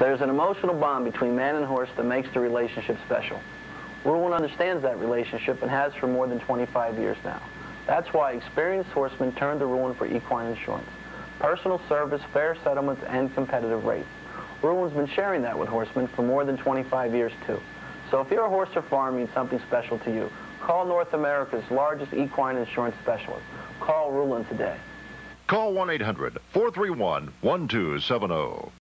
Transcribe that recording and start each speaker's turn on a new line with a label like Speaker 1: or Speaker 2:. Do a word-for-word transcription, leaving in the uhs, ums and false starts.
Speaker 1: There's an emotional bond between man and horse that makes the relationship special. Ruhlin understands that relationship and has for more than twenty-five years now. That's why experienced horsemen turn to Ruhlin for equine insurance. Personal service, fair settlements, and competitive rates. Ruhlin's been sharing that with horsemen for more than twenty-five years, too. So if your horse or farm means something special to you, call North America's largest equine insurance specialist. Call Ruhlin today.
Speaker 2: Call one eight hundred, four three one, one two seven zero.